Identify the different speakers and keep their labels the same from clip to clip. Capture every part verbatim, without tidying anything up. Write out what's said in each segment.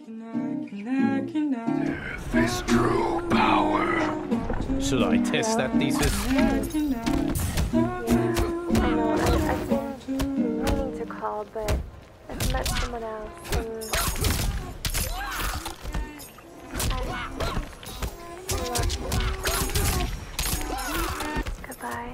Speaker 1: Death is true power.
Speaker 2: Should I test that thesis?
Speaker 3: Yeah, I know. I, I've been meaning to call, but I've met someone else, and I, I love you. Goodbye.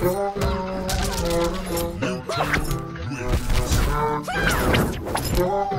Speaker 1: Oh,